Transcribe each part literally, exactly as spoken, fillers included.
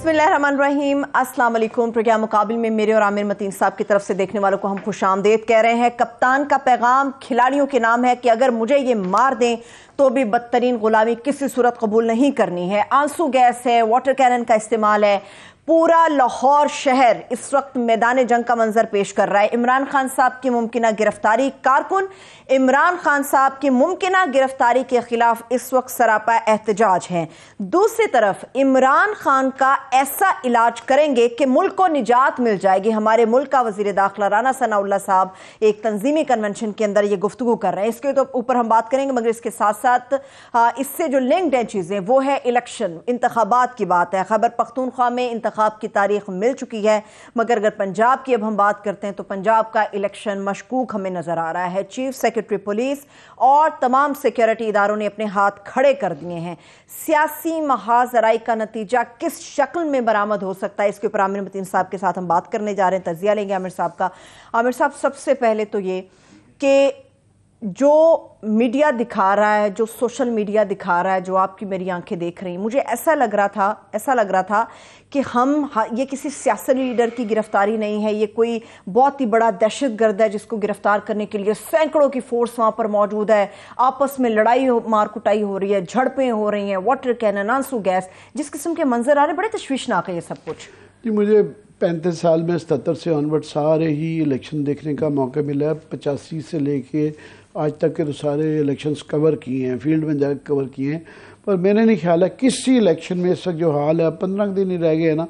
बिस्मिल्लाहिर्रहमानिर्रहीम, अस्सलाम वालेकुम। प्रोग्राम मुकाबिल में मेरे और आमिर मतीन साहब की तरफ से देखने वालों को हम खुशामदीद कह रहे हैं। कप्तान का पैगाम खिलाड़ियों के नाम है कि अगर मुझे ये मार दें तो भी बदतरीन गुलामी किसी सूरत कबूल नहीं करनी है। आंसू गैस है, वाटर कैनन का इस्तेमाल है। पूरा लाहौर शहर इस वक्त मैदान जंग का मंजर पेश कर रहा है। इमरान खान साहब की मुमकिना गिरफ्तारी, कारकुन इमरान खान साहब की मुमकिना गिरफ्तारी के खिलाफ इस वक्त सरापा एहतजाज है। दूसरी तरफ इमरान खान का ऐसा इलाज करेंगे कि मुल्क को निजात मिल जाएगी। हमारे मुल्क का वजीर दाखिला राना सनाउल्लाह साहब एक तंजीमी कन्वेंशन के अंदर ये गुफ्तगू कर रहे हैं। इसके तो ऊपर हम बात करेंगे, मगर इसके साथ साथ इससे जो लिंक्ड है चीजें वो है इलेक्शन, इंतखाबात की बात है। खैबर पख्तूनख्वा में इंतखाब की तारीख मिल चुकी है, मगर अगर पंजाब की अब हम बात करते हैं तो पंजाब का इलेक्शन मशकूक हमें नजर आ रहा है। चीफ सेक्रेटरी पुलिस और तमाम सिक्योरिटी इदारों ने अपने हाथ खड़े कर दिए हैं। सियासी महाजराई का नतीजा किस शक्ल में बरामद हो सकता है, इसके ऊपर आमिर मतीन साहब के साथ हम बात करने जा रहे हैं। तजिया लेंगे आमिर साहब का। आमिर साहब, सबसे पहले तो ये कि जो मीडिया दिखा रहा है, जो सोशल मीडिया दिखा रहा है, जो आपकी मेरी आंखें देख रही हैं, मुझे ऐसा लग रहा था ऐसा लग रहा था कि हम ये किसी सियासी लीडर की गिरफ्तारी नहीं है, ये कोई बहुत ही बड़ा दहशतगर्द है जिसको गिरफ्तार करने के लिए सैकड़ों की फोर्स वहां पर मौजूद है। आपस में लड़ाई हो, मार कुटाई हो रही है, झड़पें हो रही हैं, वाटर कैनन, आंसू गैस, जिस किस्म के मंजर आ रहे हैं, बड़े तशवीशनाक है ये सब कुछ। जी, मुझे पैंतीस साल में सतर से ऑनवर्ड सारे ही इलेक्शन देखने का मौका मिला है। पचासी से लेके आज तक के तो सारे इलेक्शंस कवर किए हैं, फील्ड में जाकर कवर किए हैं, पर मैंने नहीं ख्याल है किसी इलेक्शन में इस वक्त जो हाल है, पंद्रह दिन ही रह गए हैं ना,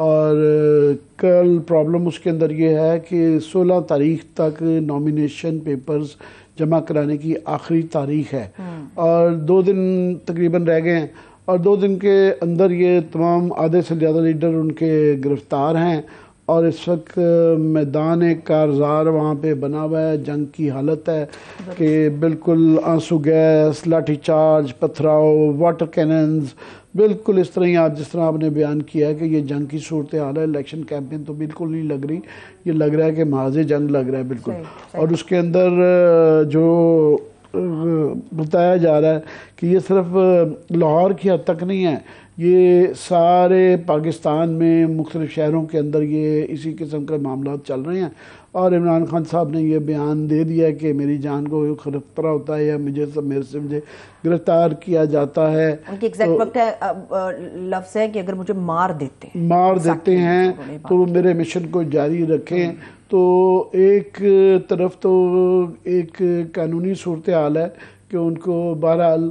और कल प्रॉब्लम उसके अंदर ये है कि सोलह तारीख तक नॉमिनेशन पेपर्स जमा कराने की आखिरी तारीख है और दो दिन तकरीबन रह गए हैं, और दो दिन के अंदर ये तमाम आधे से ज़्यादा लीडर उनके गिरफ्तार हैं और इस वक्त मैदान कारज़ार वहाँ पे बना हुआ है। जंग की हालत है कि बिल्कुल आंसू गैस, लाठी चार्ज, पथराव, वाटर कैनन्स, बिल्कुल इस तरह ही आज जिस तरह आपने बयान किया है कि ये जंग की सूरत हाल है। इलेक्शन कैंपेन तो बिल्कुल नहीं लग रही, ये लग रहा है कि महाज़ जंग लग रहा है बिल्कुल। सही, सही। और उसके अंदर जो बताया जा रहा है कि ये सिर्फ लाहौर की हद तक नहीं है, ये सारे पाकिस्तान में मुख्तलिफ शहरों के अंदर ये इसी किस्म के मामला चल रहे हैं। और इमरान खान साहब ने ये बयान दे दिया कि मेरी जान को खतरा होता है या मुझे सब मेरे से मुझे गिरफ्तार किया जाता है। उनकी एग्जैक्ट तो, वक्त है लफ्ज़ है कि अगर मुझे मार देते मार देते हैं तो मेरे मिशन को जारी रखें। तो एक तरफ तो एक कानूनी सूरत हाल है कि उनको बहरहाल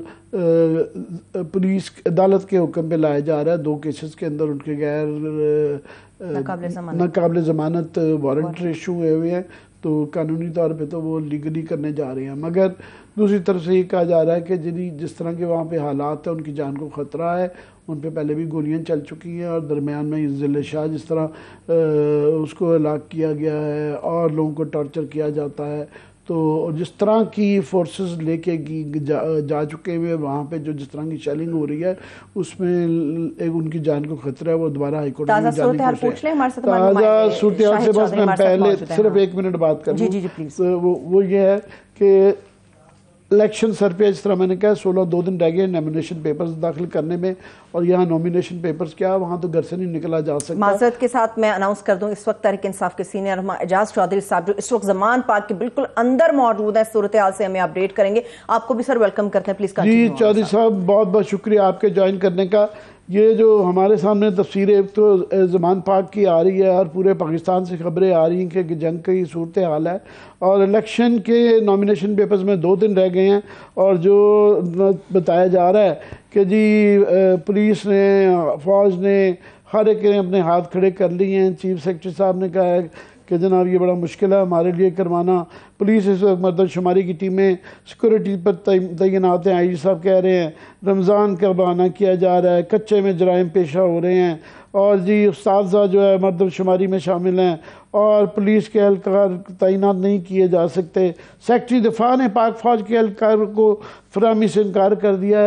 पुलिस अदालत के हुक्म पे लाया जा रहा है। दो केसेस के अंदर उनके गैर नाकाबिल ज़मानत वारंट इशू हुए हुए हैं, तो कानूनी तौर पे तो वो लीगली करने जा रहे हैं। मगर दूसरी तरफ से ये कहा जा रहा है कि जिन जिस तरह के वहाँ पे हालात हैं, उनकी जान को ख़तरा है, उन पे पहले भी गोलियां चल चुकी हैं और दरमियान में जिले शाह जिस तरह आ, उसको हलाक किया गया है और लोगों को टॉर्चर किया जाता है, तो जिस तरह की फोर्सेस लेके जा, जा चुके हुए वहाँ पे जो जिस तरह की शेलिंग हो रही है उसमें एक उनकी जान को खतरा है। वो दोबारा हाईकोर्ट में जाने की कोशिश ताज़ा सूरत हाल से बस मैं पहले सिर्फ एक मिनट बात कर लूँ। वो वो ये है कि इलेक्शन सर पे जिस तरह मैंने कहा सोलह दो दिन रह गए नॉमिनेशन पेपर्स दाखिल करने में, और यहाँ नॉमिनेशन पेपर्स क्या वहाँ तो घर से नहीं निकला जा सकता। माजरत के साथ मैं अनाउंस कर दूं, इस वक्त तहरीक इंसाफ के सीनियर एजाज चौधरी साहब जो इस वक्त जमान पार्क के बिल्कुल अंदर मौजूद है, सूरत हाल से हमें अपडेट करेंगे। आपको भी सर वेलकम करते हैं, प्लीज। जी चौधरी साहब, बहुत बहुत शुक्रिया आपके ज्वाइन करने का। ये जो हमारे सामने तस्वीरें एक तो ज़मान पाक की आ रही है और पूरे पाकिस्तान से खबरें आ रही हैं कि जंग की सूरत हाल है और इलेक्शन के नॉमिनेशन पेपर्स में दो दिन रह गए हैं, और जो बताया जा रहा है कि जी पुलिस ने, फौज ने, हर एक ने अपने हाथ खड़े कर लिए हैं। चीफ सेक्रेटरी साहब ने कहा है कि जनाब ये बड़ा मुश्किल है हमारे लिए करवाना। पुलिस इस वक्त मरदमशुमारी की टीमें सिक्योरिटी पर तैनात हैं। आई जी साहब कह रहे हैं रमज़ान का बहाना किया जा रहा है, कच्चे में जराइम पेशा हो रहे हैं, और जी उस्ताद जो है मरदमशुमारी में शामिल हैं और पुलिस के एहलकार तैनात नहीं किए जा सकते। सेक्रेटरी दिफा ने पाक फ़ौज के एहलकार को फराहमी से इनकार कर दिया है।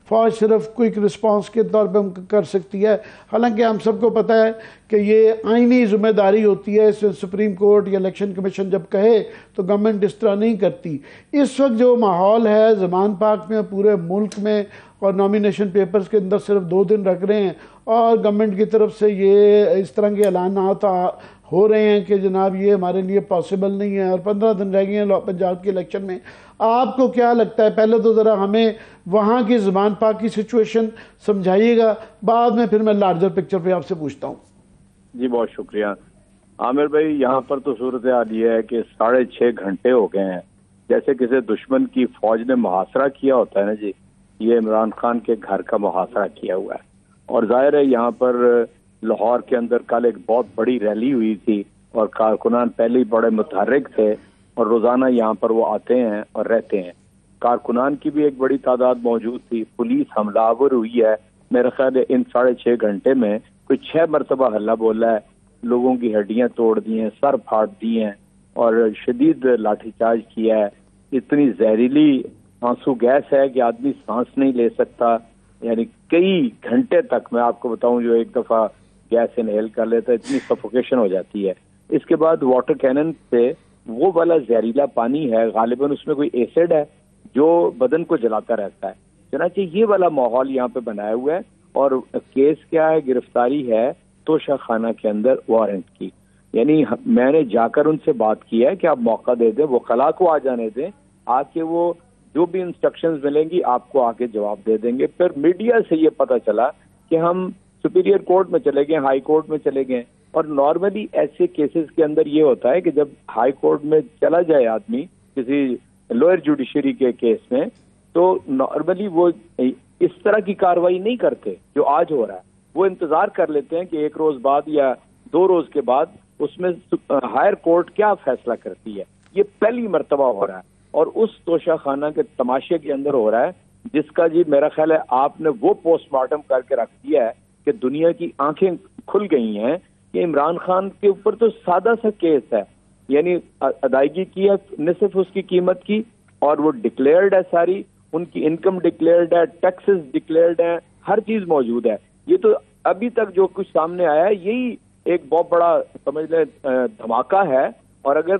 फौज सिर्फ क्विक रिस्पांस के तौर पे कर सकती है। हालांकि हम सबको पता है कि ये आईनी जिम्मेदारी होती है, इसमें सुप्रीम कोर्ट या इलेक्शन कमीशन जब कहे तो गवर्नमेंट इस तरह नहीं करती। इस वक्त जो माहौल है ज़मान पाक में, पूरे मुल्क में, और नॉमिनेशन पेपर्स के अंदर सिर्फ दो दिन रख रहे हैं और गवर्नमेंट की तरफ से ये इस तरह के ऐलानात हो रहे हैं कि जनाब ये हमारे लिए पॉसिबल नहीं है, और पंद्रह दिन रह गए हैं पंजाब के इलेक्शन में। आपको क्या लगता है, पहले तो ज़रा हमें वहाँ की ज़मान पाक की सिचुएशन समझाइएगा, बाद में फिर मैं लार्जर पिक्चर पे आपसे पूछता हूँ। जी बहुत शुक्रिया आमिर भाई। यहाँ पर तो सूरत हाल ये है कि साढ़े छः घंटे हो गए हैं, जैसे किसी दुश्मन की फौज ने मुहासरा किया होता है ना जी, ये इमरान खान के घर का मुहासरा किया हुआ है। और जाहिर है यहाँ पर लाहौर के अंदर कल एक बहुत बड़ी रैली हुई थी और कारकुनान पहले ही बड़े मुतहर्रिक थे और रोजाना यहाँ पर वो आते हैं और रहते हैं। कारकुनान की भी एक बड़ी तादाद मौजूद थी। पुलिस हमलावर हुई है, मेरा ख्याल है इन साढ़े छः घंटे में कोई छः मरतबा हल्ला बोला है, लोगों की हड्डियाँ तोड़ दी हैं, सर फाड़ दिए हैं और शदीद लाठीचार्ज किया है। इतनी जहरीली आंसू गैस है कि आदमी सांस नहीं ले सकता, यानी कई घंटे तक, मैं आपको बताऊं, जो एक दफ़ा गैस इनहेल कर लेता है इतनी सफोकेशन हो जाती है। इसके बाद वाटर कैनन से वो वाला जहरीला पानी है, गालिबन उसमें कोई एसिड है जो बदन को जलाता रहता है। चनाचे ये वाला माहौल यहाँ पे बनाया हुआ है। और केस क्या है, गिरफ्तारी है तोशा खाना के अंदर वारंट की। यानी मैंने जाकर उनसे बात की है कि आप मौका दे दें, वो कला को आ जाने दें, आके वो जो भी इंस्ट्रक्शंस मिलेंगी आपको आके जवाब दे देंगे। फिर मीडिया से ये पता चला कि हम सुपीरियर कोर्ट में चले गए, हाई कोर्ट में चले गए। और नॉर्मली ऐसे केसेस के अंदर ये होता है कि जब हाई कोर्ट में चला जाए आदमी किसी लोअर जुडिशरी के केस में, तो नॉर्मली वो इस तरह की कार्रवाई नहीं करते जो आज हो रहा है। वो इंतजार कर लेते हैं कि एक रोज बाद या दो रोज के बाद उसमें हायर कोर्ट क्या फैसला करती है। ये पहली मर्तबा हो रहा है और उस तोशा खाना के तमाशे के अंदर हो रहा है, जिसका जी मेरा ख्याल है आपने वो पोस्टमार्टम करके रख दिया है कि दुनिया की आंखें खुल गई हैं कि इमरान खान के ऊपर तो सादा सा केस है, यानी अदायगी की है निसिफ उसकी कीमत की, और वो डिक्लेयर्ड है सारी, उनकी इनकम डिक्लेयर्ड है, टैक्सेस डिक्लेयर्ड है, हर चीज मौजूद है। ये तो अभी तक जो कुछ सामने आया है यही एक बहुत बड़ा समझ ले धमाका है। और अगर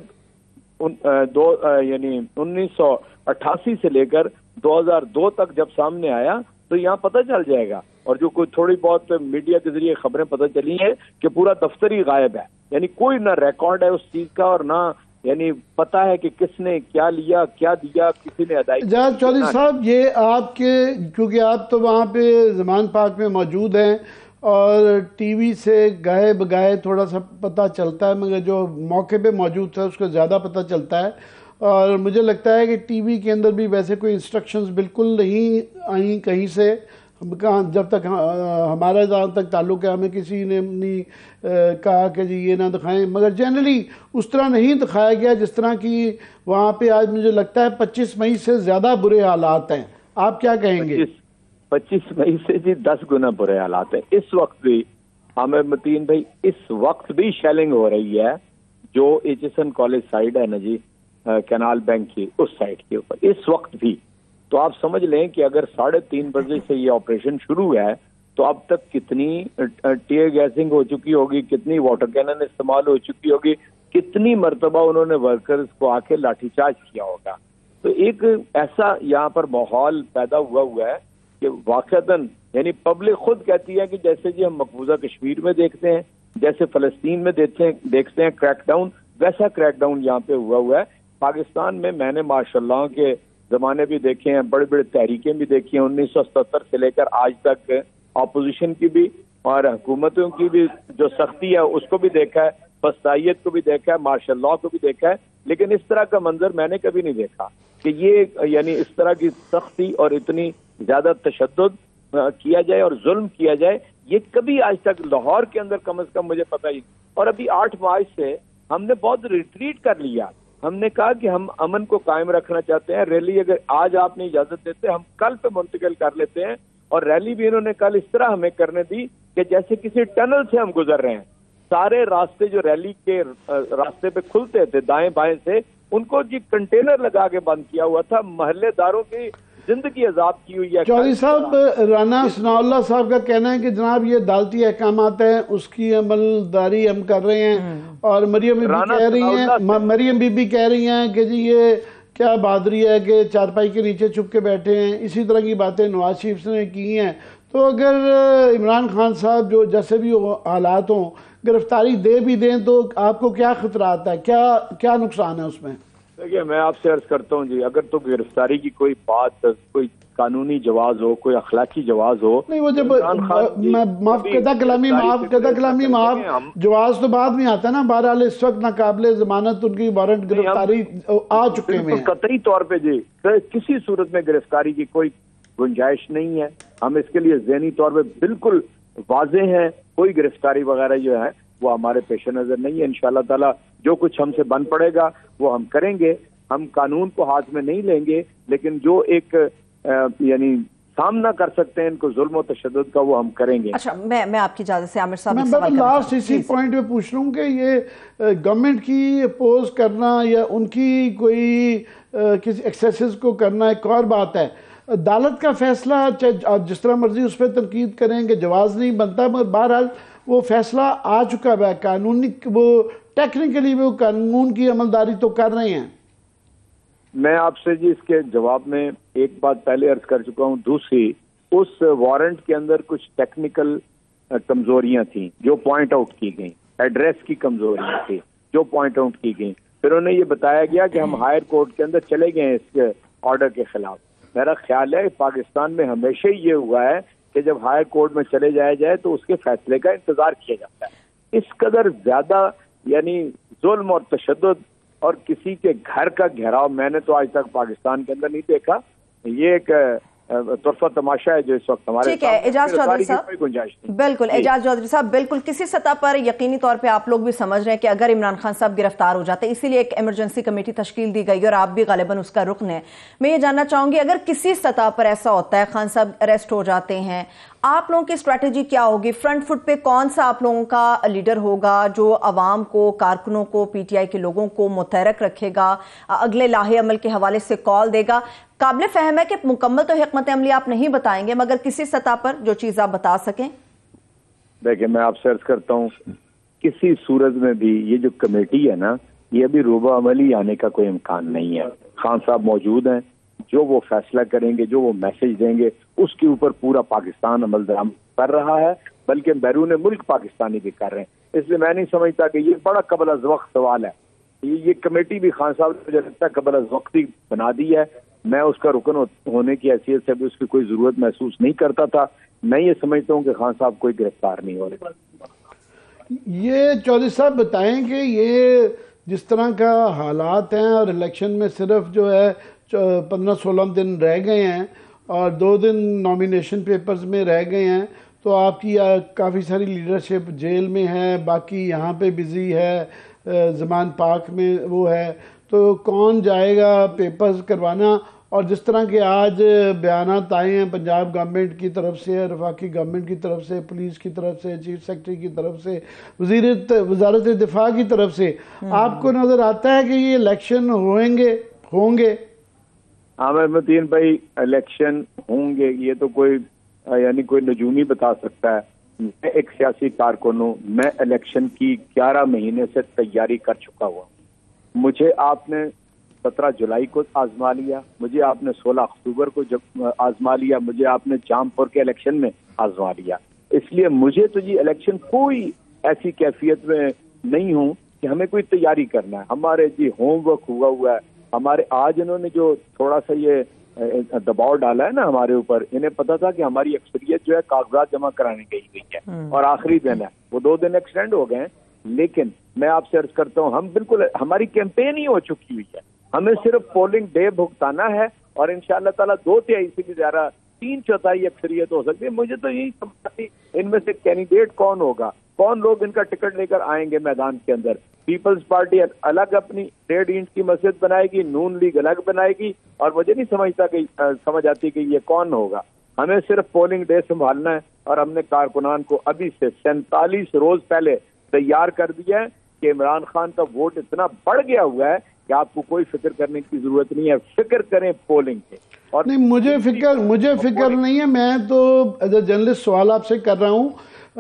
उन दो यानी उन्नीस सौ अट्ठासी से लेकर दो हज़ार दो तक जब सामने आया तो यहाँ पता चल जाएगा। और जो कोई थोड़ी बहुत मीडिया के जरिए खबरें पता चली हैं कि पूरा दफ्तर ही गायब है, यानी कोई ना रिकॉर्ड है उस चीज का और ना यानी पता है कि किसने क्या लिया क्या दिया, किसी ने अदायगी। एजाज चौधरी साहब, ये आपके, क्योंकि आप तो वहाँ पे ज़मान पाक में मौजूद हैं और टीवी से गाए बगाए थोड़ा सा पता चलता है, मगर जो मौके पे मौजूद था उसको ज़्यादा पता चलता है। और मुझे लगता है कि टीवी के अंदर भी वैसे कोई इंस्ट्रक्शंस बिल्कुल नहीं आई कहीं से, हम कहाँ जब तक हमारा जहाँ तक ताल्लुक़ है हमें किसी ने नहीं कहा कि जी ये ना दिखाएं, मगर जनरली उस तरह नहीं दिखाया गया जिस तरह की वहाँ पे आज मुझे लगता है पच्चीस मई से ज़्यादा बुरे हालात हैं। आप क्या कहेंगे? पच्चीस मई से जी दस गुना बुरे हालात है। इस वक्त भी आमिर मतीन भाई, इस वक्त भी शेलिंग हो रही है जो H S N college side है ना जी, कैनाल बैंक की उस साइड के ऊपर इस वक्त भी। तो आप समझ लें कि अगर साढ़े तीन बजे से ये ऑपरेशन शुरू है तो अब तक कितनी टीयर गैसिंग हो चुकी होगी, कितनी वाटर कैनन इस्तेमाल हो चुकी होगी, कितनी मरतबा उन्होंने वर्कर्स को आके लाठीचार्ज किया होगा। तो एक ऐसा यहाँ पर माहौल पैदा हुआ हुआ है कि वाकईतन यानी पब्लिक खुद कहती है कि जैसे जी हम मकबूजा कश्मीर में देखते हैं, जैसे फलस्तीन में देखते हैं देखते हैं क्रैकडाउन, वैसा क्रैकडाउन यहाँ पे हुआ हुआ है। पाकिस्तान में मैंने माशाल्लाह के जमाने भी देखे हैं, बड़ी बड़ी तहरीकें भी देखी हैं, उन्नीस सौ सत्तर से लेकर आज तक अपोजिशन की भी और हुकूमतों की भी जो सख्ती है उसको भी देखा है, फसाइयत को भी देखा है, मार्शल को भी देखा है। लेकिन इस तरह का मंजर मैंने कभी नहीं देखा कि ये यानी इस तरह की सख्ती और इतनी ज्यादा तशद्दुद किया जाए और जुल्म किया जाए, ये कभी आज तक लाहौर के अंदर कम से कम मुझे पता ही। और अभी आठ मार्च से हमने बहुत रिट्रीट कर लिया, हमने कहा कि हम अमन को कायम रखना चाहते हैं। रैली अगर आज आपने इजाजत देते हम कल पे मुंतकिल कर लेते हैं। और रैली भी इन्होंने कल इस तरह हमें करने दी कि जैसे किसी टनल से हम गुजर रहे हैं। सारे रास्ते जो रैली के रास्ते पे खुलते थे दाएं बाएं से, उनको जी कंटेनर लगा के बंद किया हुआ था। महल्लेदारों की जिंदगी अजाब की हुई है। चौधरी साहब, राना सनाउल्लाह साहब का कहना है कि जनाब ये अदालती अहकामात हैं उसकी अमलदारी हम कर रहे हैं, और मरियम बीबी कह रही हैं मरियम बीबी कह रही हैं कि जी ये क्या बहादुरी है कि चारपाई के नीचे छुप के बैठे हैं। इसी तरह की बातें नवाज शरीफ ने की हैं। तो अगर इमरान खान साहब जो जैसे भी हालात हों गिरफ्तारी दे भी दें तो आपको क्या खतरा आता है, क्या क्या नुकसान है उसमें? देखिए, मैं आपसे अर्ज करता हूँ जी, अगर तो गिरफ्तारी की कोई बात, कोई कानूनी जवाज हो, कोई अखलाकी जवाज हो, नहीं वो जब मैं माफ कदा कलामी माफ कदा कलामी माफ जवाज तो बाद में आता है ना। बहरहाल इस वक्त नाकाबिले जमानत उनकी वारंट गिरफ्तारी आ चुके हैं। कतई तौर पे जी किसी सूरत में गिरफ्तारी की कोई गुंजाइश नहीं है। हम इसके लिए ज़हनी तौर पे बिल्कुल वाजे हैं। कोई गिरफ्तारी वगैरह जो है वो हमारे पेश नजर नहीं है। इंशाअल्लाह ताला जो कुछ हमसे बन पड़ेगा वो हम करेंगे। हम कानून को हाथ में नहीं लेंगे, लेकिन जो एक यानी सामना कर सकते हैं इनको जुल्म और तशद्दुद का, वो हम करेंगे। अच्छा, मैं मैं आपकी इजाजत से आमिर साहब मैं लास्ट इसी पॉइंट पे पूछ रहा हूँ कि ये गवर्नमेंट की अपोज करना या उनकी कोई आ, किसी एक्सेसेस को करना एक और बात है। अदालत का फैसला आप जिस तरह मर्जी उस पर तनकीद करेंगे, जवाब नहीं बनता, मगर बहरहाल वो फैसला आ चुका है। कानूनी वो टेक्निकली वो कानून की अमलदारी तो कर रहे हैं। मैं आपसे जी इसके जवाब में एक बात पहले अर्ज कर चुका हूं। दूसरी, उस वारंट के अंदर कुछ टेक्निकल कमजोरियां थी जो पॉइंट आउट की गई, एड्रेस की कमजोरियां थी जो पॉइंट आउट की गई। फिर उन्हें ये बताया गया कि हम हायर कोर्ट के अंदर चले गए इस ऑर्डर के खिलाफ। मेरा ख्याल है पाकिस्तान में हमेशा ही ये हुआ है कि जब हायर कोर्ट में चले जाया जाए तो उसके फैसले का इंतजार किया जाता है। इस कदर ज्यादा यानी जुल्म और तशद्दुद और किसी के घर का घेराव मैंने तो आज तक पाकिस्तान के अंदर नहीं देखा। ये एक तुरफा तमाशा है जो इस वक्त हमारे ठीक है। एजाज चौधरी साहब, बिल्कुल एजाज चौधरी साहब, बिल्कुल किसी सतह पर यकीनी तौर पे आप लोग भी समझ रहे हैं कि अगर इमरान खान साहब गिरफ्तार हो जाते, इसीलिए एक इमरजेंसी कमेटी तश्कील दी गई और आप भी गालिबन उसका रुकन है। मैं ये जानना चाहूंगी, अगर किसी सतह पर ऐसा होता है, खान साहब अरेस्ट हो जाते हैं, आप लोगों की स्ट्रैटेजी क्या होगी? फ्रंट फुट पे कौन सा आप लोगों का लीडर होगा जो अवाम को, कारकुनों को, पीटीआई के लोगों को मुतहरक रखेगा, अगले लाहे अमल के हवाले से कॉल देगा? काबिल फहम है कि मुकम्मल तो हिकमत अमली आप नहीं बताएंगे, मगर किसी सतह पर जो चीज आप बता सकें। देखिए, मैं आपसे अर्ज करता हूँ, किसी सूरत में भी ये जो कमेटी है ना, ये अभी रूबा अमली आने का कोई इम्कान नहीं है। खान साहब मौजूद हैं, जो वो फैसला करेंगे, जो वो मैसेज देंगे, उसके ऊपर पूरा पाकिस्तान अमल दरामद कर रहा है, बल्कि बैरून मुल्क पाकिस्तानी भी कर रहे हैं। इसलिए मैं नहीं समझता कि ये बड़ा कबल अज़ वक्त सवाल है। ये, ये कमेटी भी खान साहब ने मुझे लगता है कबल अज़ वक्त ही बना दी है। मैं उसका रुकन होने की हैसियत से भी उसकी कोई जरूरत महसूस नहीं करता था। मैं ये समझता हूँ कि खान साहब कोई गिरफ्तार नहीं हो रहे। ये चौधरी साहब बताएं कि ये जिस तरह का हालात हैं और इलेक्शन में सिर्फ जो है पंद्रह सोलह दिन रह गए हैं और दो दिन नॉमिनेशन पेपर्स में रह गए हैं, तो आपकी काफ़ी सारी लीडरशिप जेल में है, बाकी यहाँ पे बिजी है, ज़मान पाक में वो है, तो कौन जाएगा पेपर्स करवाना? और जिस तरह के आज बयानात आए हैं पंजाब गवर्नमेंट की तरफ से, रफाकी गवर्नमेंट की तरफ से, पुलिस की तरफ से, चीफ सेक्रेटरी की तरफ से, वजीर वजारत दिफा की तरफ से, आपको नज़र आता है कि ये इलेक्शन होंगे होंगे आमिर मतीन भाई, इलेक्शन होंगे ये तो कोई यानी कोई नजूमी बता सकता है। मैं एक सियासी कारकुन हूँ, मैं इलेक्शन की ग्यारह महीने से तैयारी कर चुका हुआ। मुझे आपने सत्रह जुलाई को आजमा लिया, मुझे आपने सोलह अक्टूबर को जब आजमा लिया, मुझे आपने जामपुर के इलेक्शन में आजमा लिया। इसलिए मुझे तो जी इलेक्शन कोई ऐसी कैफियत में नहीं हूँ कि हमें कोई तैयारी करना है। हमारे जी होमवर्क हुआ हुआ है। हमारे आज इन्होंने जो थोड़ा सा ये दबाव डाला है ना हमारे ऊपर, इन्हें पता था कि हमारी अक्सरियत जो है कागजात जमा कराने गई हुई है और आखिरी दिन है, वो दो दिन एक्सटेंड हो गए हैं। लेकिन मैं आपसे अर्ज करता हूँ, हम बिल्कुल, हमारी कैंपेन ही हो चुकी हुई है। हमें सिर्फ पोलिंग डे भुगताना है और इंशाअल्लाह ताला दो तिहाई से भी ज्यादा तीन चौथाई अक्सरियत हो सकती है। मुझे तो यही समझ इनमें से कैंडिडेट कौन होगा, कौन लोग इनका टिकट लेकर आएंगे मैदान के अंदर। पीपल्स पार्टी अलग अपनी डेढ़ इंच की मस्जिद बनाएगी, नून लीग अलग बनाएगी, और मुझे नहीं समझता कि आ, समझ आती कि ये कौन होगा। हमें सिर्फ पोलिंग डे संभालना है और हमने कारकुनान को अभी से सैंतालीस रोज पहले तैयार कर दिया है कि इमरान खान का वोट इतना बढ़ गया हुआ है कि आपको कोई फिक्र करने की जरूरत नहीं है, फिक्र करें पोलिंग पे। और नहीं, मुझे फिक्र मुझे फिक्र नहीं है, मैं तो एज ए जर्नलिस्ट सवाल आपसे कर रहा हूँ।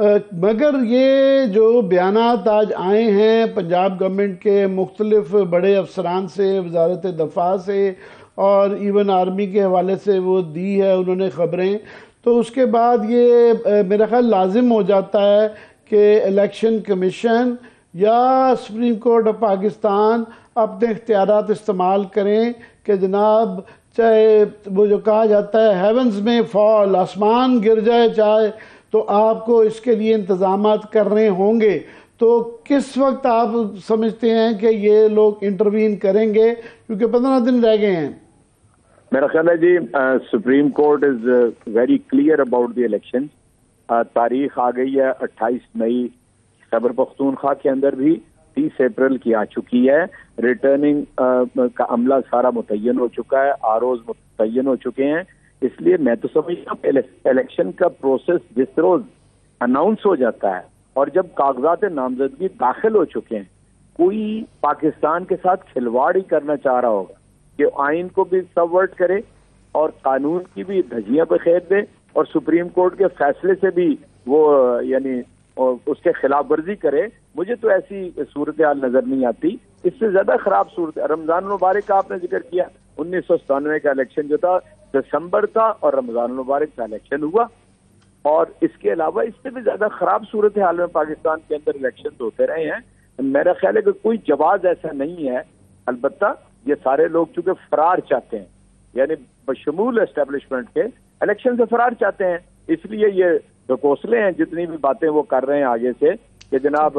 मगर ये जो बयानात आज आए हैं पंजाब गवर्नमेंट के मुख्तलिफ बड़े अफसरान से, वजारत दफा से और इवन आर्मी के हवाले से वो दी है उन्होंने खबरें, तो उसके बाद ये मेरा ख्याल लाजिम हो जाता है कि इलेक्शन कमीशन या सुप्रीम कोर्ट ऑफ पाकिस्तान अपने इख्तियारात इस्तेमाल करें कि जनाब चाहे वो जो कहा जाता है हेवंस में फॉल, आसमान गिर जाए चाहे, तो आपको इसके लिए इंतजामात करने होंगे। तो किस वक्त आप समझते हैं कि ये लोग इंटरवीन करेंगे, क्योंकि पंद्रह दिन रह गए हैं? मेरा ख्याल है जी supreme court is very clear about the election. तारीख आ गई है अट्ठाईस मई, खैबर पख्तूनख्वा के अंदर भी तीस अप्रैल की आ चुकी है। रिटर्निंग uh, का अमला सारा मुतय्यन हो चुका है, आरोज मुतय्यन हो चुके हैं। इसलिए मैं तो समझता हूँ इलेक्शन का प्रोसेस जिस रोज अनाउंस हो जाता है और जब कागजात नामजदगी दाखिल हो चुके हैं, कोई पाकिस्तान के साथ खिलवाड़ ही करना चाह रहा होगा कि आइन को भी सबवर्ट करे और कानून की भी धज्जियां बखेर दे और सुप्रीम कोर्ट के फैसले से भी वो यानी उसके खिलाफ वर्जी करे। मुझे तो ऐसी सूरत हाल नजर नहीं आती। इससे ज्यादा खराब सूरत, रमजान मुबारक का आपने जिक्र किया, उन्नीस सौ सतानवे का इलेक्शन जो था दिसंबर था और रमजान मुबारक का इलेक्शन हुआ, और इसके अलावा इससे भी ज्यादा खराब सूरत हाल में पाकिस्तान के अंदर इलेक्शन होते रहे हैं। मेरा ख्याल है कि कोई जवाब ऐसा नहीं है। अलबत्ता ये सारे लोग चूंकि फरार चाहते हैं, यानी बशमूल एस्टेब्लिशमेंट के इलेक्शन से फरार चाहते हैं, इसलिए ये जो कोसले हैं जितनी भी बातें वो कर रहे हैं आगे से कि जनाब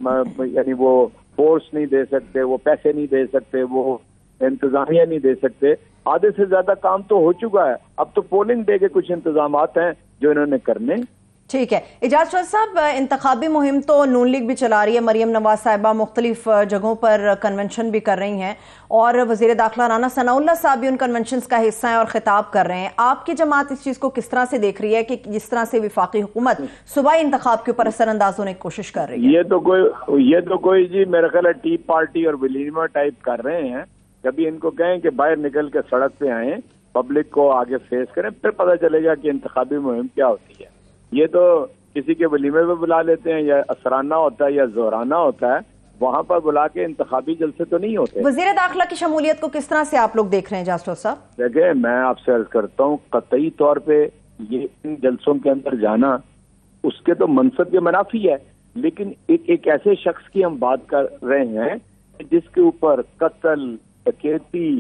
यानी वो फोर्स नहीं दे सकते, वो पैसे नहीं दे सकते, वो इंतजामिया नहीं दे सकते। आधे से ज्यादा काम तो हो चुका है, अब तो पोलिंग डे के कुछ इंतजामात हैं जो इन्होंने करने। ठीक है एजाज चौधरी साहब, इंतखाबी मुहिम तो नून लीग भी चला रही है। मरियम नवाज साहिबा मुख्तलिफ जगहों पर कन्वेंशन भी कर रही हैं और वजीर दाखिला राना सनाउल्लाह साहब भी उन कन्वेंशन का हिस्सा हैं और खिताब कर रहे हैं। आपकी जमात इस चीज को किस तरह से देख रही है कि जिस तरह से विफाकी हुकूमत सूबाई इंतखाब के ऊपर असरअंदाज होने की कोशिश कर रही है? ये तो कोई ये तो कोई जी मेरा ख्याल है टी पार्टी और विलीमा टाइप कर रहे हैं। कभी इनको कहें कि बाहर निकल के सड़क पे आए, पब्लिक को आगे फेस करें, फिर पता चलेगा कि इंतखाबी मुहिम क्या होती है। ये तो किसी के वलीमे में बुला लेते हैं, या असराना होता है या जोराना होता है, वहां पर बुला के इंतखाबी जलसे तो नहीं होते। वजीर दाखिला की शमूलियत को किस तरह से आप लोग देख रहे हैं जास्टो साहब? देखिए, मैं आपसे अर्ज करता हूँ, कतई तौर पे ये इन जलसों के अंदर जाना उसके तो मनसब के मनाफी है, लेकिन एक एक ऐसे शख्स की हम बात कर रहे हैं जिसके ऊपर कत्ल, डकैती,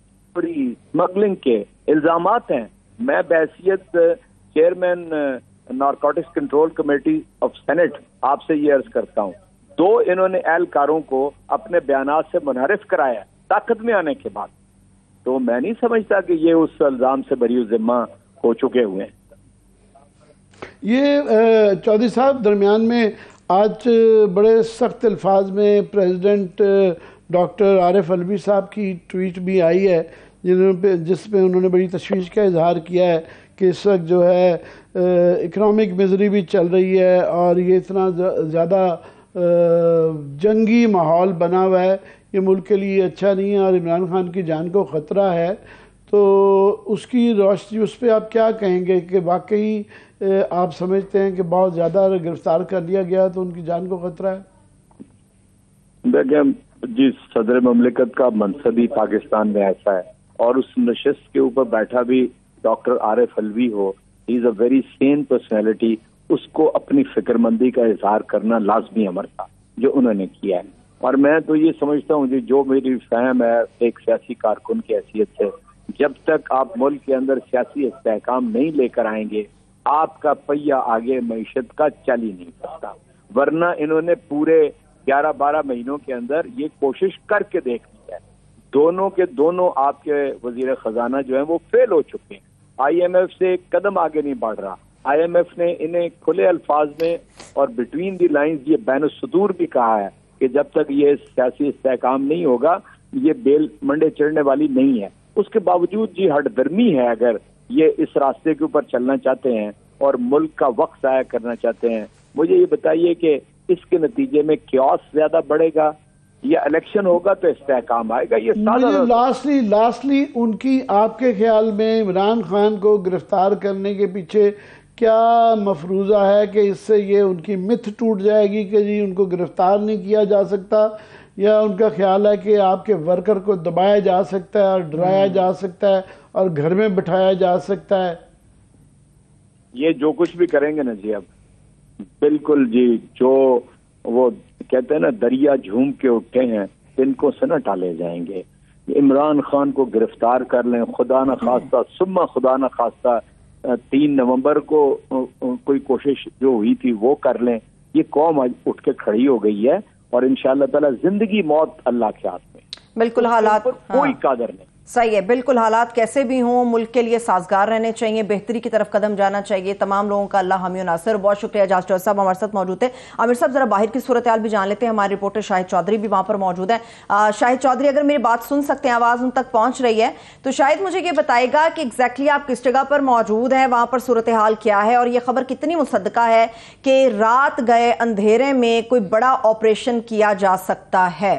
स्मगलिंग के इल्जामात हैं। मैं बहैसियत chairman narcotics control committee of senate आपसे ये अर्ज करता हूँ, दो इन्होंने एहलकारों को अपने बयानात से मुनहरिफ कराया ताकत में आने के बाद, तो मैं नहीं समझता कि ये उस इल्जाम से बरी जिम्मा हो चुके हुए हैं। ये चौधरी साहब, दरमियान में आज बड़े सख्त अल्फाज में प्रेसिडेंट डॉक्टर आरिफ अलवी साहब की ट्वीट भी आई है जिन्होंने जिसमें उन्होंने बड़ी तशवीश का इजहार किया है कि इस वक्त जो है इकनॉमिक मिजरी भी चल रही है और ये इतना ज़्यादा जंगी माहौल बना हुआ है, ये मुल्क के लिए अच्छा नहीं है और इमरान खान की जान को ख़तरा है। तो उसकी रोशनी उस पर आप क्या कहेंगे कि वाकई आप समझते हैं कि बहुत ज़्यादा गिरफ्तार कर लिया गया तो उनकी जान को ख़तरा है? देखिए जी, सदर ममलिकत का मनसब ही पाकिस्तान में ऐसा है और उस नशिस्त के ऊपर बैठा भी डॉक्टर आरिफ अलवी हो, he is a very sane personality, उसको अपनी फिक्रमंदी का इजहार करना लाजमी अमर था जो उन्होंने किया है। और मैं तो ये समझता हूँ जी, जो मेरी फहम है एक सियासी कारकुन की हैसियत से, जब तक आप मुल्क के अंदर सियासी इस्तेहकाम नहीं लेकर आएंगे, आपका पहिया आगे मईशत का चल ही नहीं सकता। वरना इन्होंने पूरे ग्यारह बारह महीनों के अंदर ये कोशिश करके देख ली है। दोनों के दोनों आपके वजीर खजाना जो है वो फेल हो चुके हैं। आईएमएफ से एक कदम आगे नहीं बढ़ रहा। आईएमएफ ने इन्हें खुले अल्फाज में और बिटवीन दी लाइंस ये बैन सदूर भी कहा है कि जब तक ये सियासी इस्तेहकाम नहीं होगा ये बेल मंडे चढ़ने वाली नहीं है। उसके बावजूद जी हटदर्मी है, अगर ये इस रास्ते के ऊपर चलना चाहते हैं और मुल्क का वक्त ज़ाया करना चाहते हैं, मुझे ये बताइए कि इसके नतीजे में क्यास ज्यादा बढ़ेगा या इलेक्शन होगा तो इस्तेहकाम आएगा। ये लास्टली लास्टली उनकी आपके ख्याल में इमरान खान को गिरफ्तार करने के पीछे क्या मफरूज़ा है कि इससे ये उनकी मिथ टूट जाएगी कि जी उनको गिरफ्तार नहीं किया जा सकता, या उनका ख्याल है कि आपके वर्कर को दबाया जा सकता है और डराया जा सकता है और घर में बिठाया जा सकता है? ये जो कुछ भी करेंगे ना जी, अब बिल्कुल जी, जो वो कहते हैं ना दरिया झूम के उठे हैं इनको से न टाले जाएंगे। इमरान खान को गिरफ्तार कर लें, खुदा न खास्ता सुम्मा खुदा न खास्ता तीन नवंबर को कोई कोशिश जो हुई थी वो कर लें। ये कौम आज उठ के खड़ी हो गई है और इंशाअल्लाह ताला जिंदगी मौत अल्लाह के हाथ में। बिल्कुल हालात कोई हाँ। कादर नहीं। सही है, बिल्कुल हालात कैसे भी हों मुल्क के लिए साजगार रहने चाहिए, बेहतरी की तरफ कदम जाना चाहिए। तमाम लोगों का अल्लाह हामी नासिर। बहुत शुक्रिया एजाज चौधरी साहब हमारे साथ मौजूद है। आमिर साहब जरा बाहर की सूरत हाल भी जान लेते हैं, हमारे रिपोर्टर शाहिद चौधरी भी वहां पर मौजूद है। शाहिद चौधरी, अगर मेरी बात सुन सकते हैं, आवाज उन तक पहुंच रही है तो शायद मुझे ये बताएगा कि एग्जैक्टली आप किस जगह पर मौजूद हैं, वहां पर सूरत हाल क्या है और ये खबर कितनी मुसद्दका है कि रात गए अंधेरे में कोई बड़ा ऑपरेशन किया जा सकता है?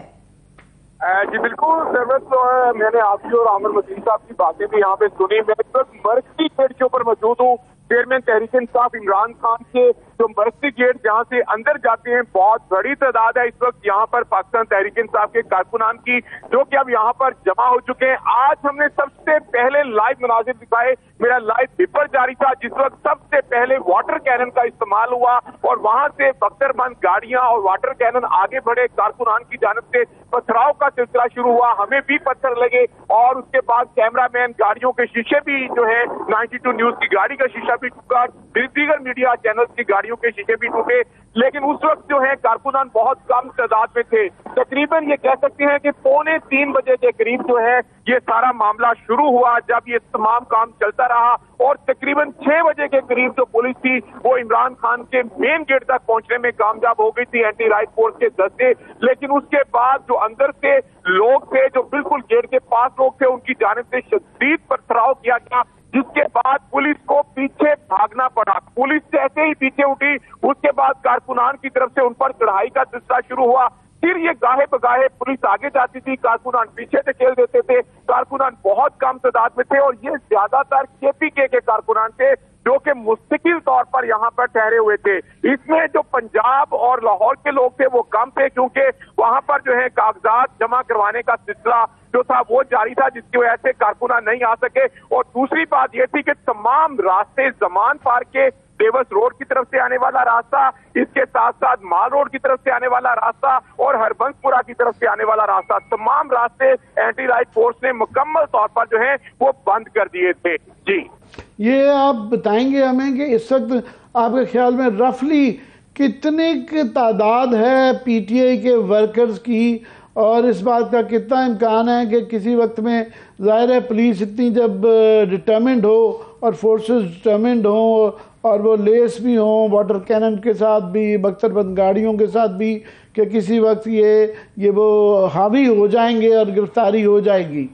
जी बिल्कुल जरूरत तो है। मैंने आपकी और आमिर मतीन साहब की बातें भी यहाँ पे सुनी। मैं इस वक्त मरकजी गेट के ऊपर मौजूद हूँ। चेयरमैन तहरीक इंसाफ इमरान खान के जो मरकजी गेट जहाँ से अंदर जाते हैं, बहुत बड़ी तादाद है इस वक्त यहाँ पर पाकिस्तान तहरीक इंसाफ के कारकुनान की, जो कि अब यहाँ पर जमा हो चुके हैं। आज हमने सबसे पहले लाइव मनाजिर दिखाए। मेरा लाइव पेपर जारी था जिस वक्त सबसे पहले वाटर कैनन का इस्तेमाल हुआ और वहां से बख्तरबंद गाड़ियां और वाटर कैनन आगे बढ़े। कारकुनान की जानब से पथराव का सिलसिला शुरू हुआ, हमें भी पत्थर लगे और उसके बाद कैमरामैन, गाड़ियों के शीशे भी जो है बानवे न्यूज की गाड़ी का शीशा भी टूटा, दीगर मीडिया चैनल्स की गाड़ियों के शीशे भी टूटे। लेकिन उस वक्त जो है कारकुनान बहुत कम तादाद में थे। तकरीबन ये कह सकते हैं कि पौने तीन बजे के करीब जो है ये सारा मामला शुरू हुआ, जब ये तमाम काम चलता रहा और तकरीबन छह बजे के करीब जो पुलिस थी वो इमरान खान के मेन गेट तक पहुंचने में कामयाब हो गई थी, एंटी राइट फोर्स के दस्ते। लेकिन उसके बाद जो अंदर से लोग थे, जो बिल्कुल गेट के पास लोग थे, उनकी जानिब से शदीद पथराव किया गया, जिसके बाद पुलिस को पीछे भागना पड़ा। पुलिस जैसे ही पीछे उठी उसके बाद कारकुनान की तरफ से उन पर चढ़ाई का सिलसिला शुरू हुआ। फिर ये गाहे बगाहे पुलिस आगे जाती थी, कारकुनान पीछे धकेल देते थे। कारकुनान बहुत कम तादाद में थे और ये ज्यादातर केपीके के कारकुनान थे जो कि मुस्तकिल तौर पर यहाँ पर ठहरे हुए थे। इसमें जो पंजाब और लाहौर के लोग थे वो कम थे, क्योंकि वहां पर जो है कागजात जमा करवाने का सिलसिला जो था वो जारी था, जिसकी वजह से कारकुनान नहीं आ सके। और दूसरी बात यह थी कि तमाम रास्ते, जमान पार्क के देवस रोड की तरफ से आने वाला रास्ता, इसके साथ साथ माल रोड की तरफ से आने वाला रास्ता और हरबंसपुरा की तरफ से आने वाला रास्ता, तमाम रास्ते एंटी राइट फोर्स ने मुकम्मल तौर पर जो है वो बंद कर दिए थे। जी, ये आप बताएंगे हमें कि इस वक्त आपके ख्याल में रफली कितनी तादाद है पीटीआई के वर्कर्स की, और इस बात का कितना इम्कान है कि किसी वक्त में, ज़ाहिर है पुलिस इतनी जब डिटर्मिंड हो और फोर्सेस डिटर्मिंड हो और वो लेस भी हों वाटर कैनन के साथ भी, बख्तरबंद गाड़ियों के साथ भी, कि किसी वक्त ये ये वो हावी हो जाएंगे और गिरफ्तारी हो जाएगी।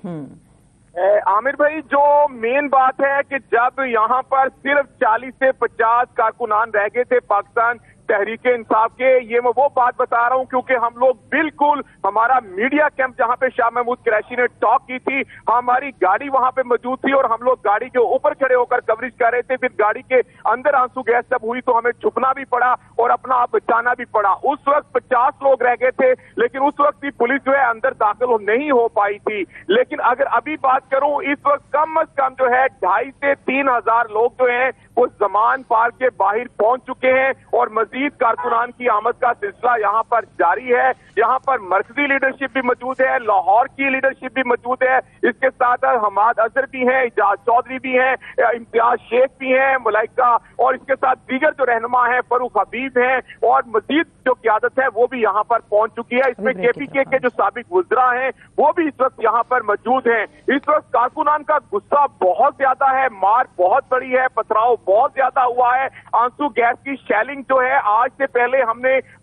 आमिर भाई, जो मेन बात है कि जब यहाँ पर सिर्फ चालीस से पचास कारकुनान रह गए थे पाकिस्तान तहरीक इंसाफ के, ये मैं वो बात बता रहा हूँ क्योंकि हम लोग बिल्कुल, हमारा मीडिया कैंप जहाँ पे शाह महमूद कुरैशी ने टॉक की थी, हमारी गाड़ी वहां पे मौजूद थी और हम लोग गाड़ी के ऊपर खड़े होकर कवरेज कर रहे थे। फिर गाड़ी के अंदर आंसू गैस जब हुई तो हमें छुपना भी पड़ा और अपना आप बचाना भी पड़ा। उस वक्त पचास लोग रह गए थे, लेकिन उस वक्त भी पुलिस जो है अंदर दाखिल नहीं हो पाई थी। लेकिन अगर अभी बात करूं, इस वक्त कम अज कम जो है ढाई से तीन हजार लोग जो है वो जमान पार्क के बाहर पहुंच चुके हैं और मजीद कारकुनान की आमद का सिलसिला यहाँ पर जारी है। यहाँ पर मरकजी लीडरशिप भी मौजूद है, लाहौर की लीडरशिप भी मौजूद है, इसके साथ हमाद अजहर भी हैं, इजाज चौधरी भी हैं, इम्तियाज शेख भी हैं, मलाइका, और इसके साथ दीगर जो रहनुमा हैं, फरूख हबीब हैं, और मजीद जो क़यादत है वो भी यहाँ पर पहुंच चुकी है। इसमें केपीके के जो साबिक वज़रा हैं वो भी इस वक्त यहाँ पर मौजूद हैं। इस वक्त कारकुनान का गुस्सा बहुत ज्यादा है, मार बहुत बड़ी है, पथराव बहुत ज्यादा हुआ है, आंसू गैस की शेलिंग जो है आज से पहले हमने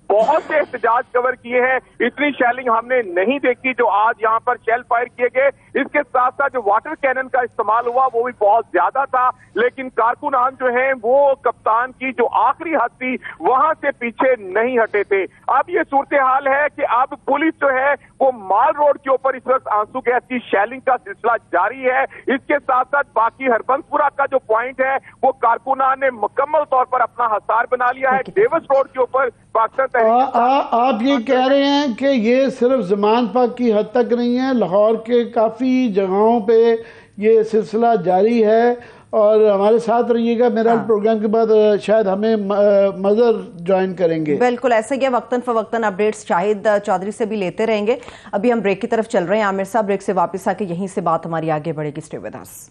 बहुत से एहतजाज कवर किए हैं। इतनी शेलिंग हमने नहीं देखी जो आज यहाँ पर शेल फायर किए गए। इसके साथ साथ जो वाटर कैनन का इस्तेमाल हुआ वो भी बहुत ज्यादा था, लेकिन कारकुनान जो है वो कप्तान की जो आखिरी हद थी वहां से पीछे नहीं हटे थे। अब ये सूरत हाल है कि अब पुलिस जो है वो माल रोड के ऊपर इस वक्त आंसू गैस की शेलिंग का सिलसिला जारी है। इसके साथ साथ बाकी हरबंसपुरा का जो पॉइंट है वो कारकुनान ने मुकम्मल तौर पर अपना हसार बना लिया है। डेविस रोड के ऊपर पाकिस्तान आ, आ, आप ये कह रहे हैं कि ये सिर्फ ज़मान पाक की हद तक नहीं है, लाहौर के काफ़ी जगहों पे ये सिलसिला जारी है। और हमारे साथ रहिएगा, मेरा हाँ। प्रोग्राम के बाद शायद हमें मज़र ज्वाइन करेंगे। बिल्कुल ऐसे ही वक्तन फवक्तन अपडेट्स शाहिद चौधरी से भी लेते रहेंगे। अभी हम ब्रेक की तरफ चल रहे हैं। आमिर साहब, ब्रेक से वापस आके यहीं से बात हमारी आगे बढ़ेगी। Stay with us.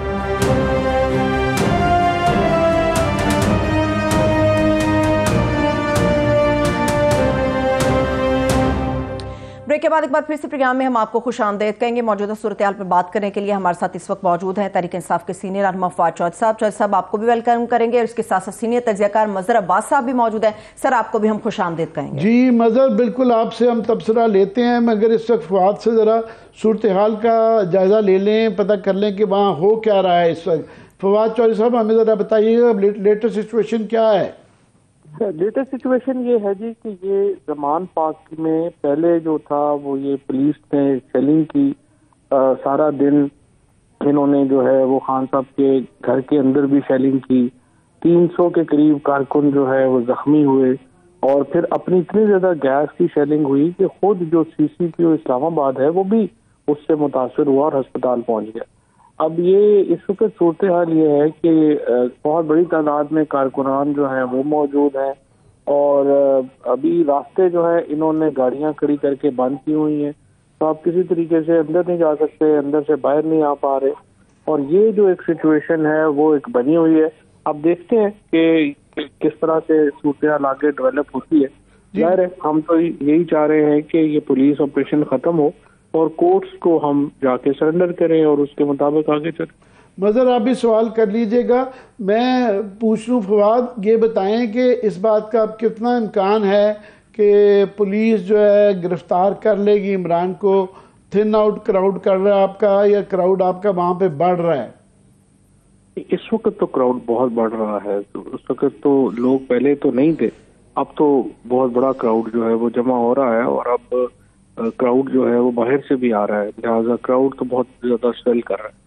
ब्रेक के बाद एक बार फिर से प्रोग्राम में हम आपको खुश आमदेद कहेंगे। मौजूदा सूरत हाल पर बात करने के लिए हमारे साथ इस वक्त मौजूद हैं तहरीक इंसाफ के सीनियर रहनुमा फवाद चौधरी साहब। चौधरी साहब, आपको भी वेलकम करेंगे और इसके साथ साथ सीनियर तज्ज़ियाकार मज़हर अब्बास साहब भी मौजूद हैं। सर, आपको भी हम खुश आमदेद कहेंगे। जी मज़हर, बिल्कुल आपसे हम तबसरा लेते हैं, मगर इस वक्त फवाद से ज़रा सूरत हाल का जायज़ा ले लें, पता कर लें कि वहाँ हो क्या रहा है इस वक्त। फवाद चौधरी साहब, हमें ज़रा बताइएगा लेटेस्ट सिचुएशन क्या है। लेटेस्ट सिचुएशन ये है जी कि ये ज़मान पाक में पहले जो था वो ये पुलिस ने शेलिंग की, आ, सारा दिन इन्होंने जो है वो खान साहब के घर के अंदर भी शेलिंग की। तीन सौ के करीब कारकुन जो है वो जख्मी हुए और फिर अपनी इतनी ज्यादा गैस की शेलिंग हुई कि खुद जो सीसीपीओ इस्लामाबाद है वो भी उससे मुतासर हुआ और अस्पताल पहुंच गया। अब ये इस वक्त सूरत हाल ये है कि बहुत बड़ी तादाद में कारकुनान जो हैं वो मौजूद हैं और अभी रास्ते जो है इन्होंने गाड़ियां खड़ी करके बंद की हुई हैं, तो आप किसी तरीके से अंदर नहीं जा सकते, अंदर से बाहर नहीं आ पा रहे। और ये जो एक सिचुएशन है वो एक बनी हुई है। अब देखते हैं कि किस तरह से सूरत हाल आगे डेवलप होती है। जाहिर है हम तो यही चाह रहे हैं कि ये पुलिस ऑपरेशन खत्म हो और कोर्ट्स को हम जाके सरेंडर करें और उसके मुताबिक आगे चलें। मज़हर, आप भी सवाल कर लीजिएगा। मैं पूछ लूँ फवाद, ये बताएं कि इस बात का अब कितना इम्कान है कि पुलिस जो है गिरफ्तार कर लेगी इमरान को। थिन आउट क्राउड कर रहा है आपका, या क्राउड आपका वहाँ पे बढ़ रहा है? इस वक्त तो क्राउड बहुत बढ़ रहा है। तो उस वक्त तो लोग पहले तो नहीं थे, अब तो बहुत बड़ा क्राउड जो है वो जमा हो रहा है और अब क्राउड जो है वो बाहर से भी आ रहा है, लिहाजा क्राउड तो बहुत ज्यादा स्वेल कर रहा है।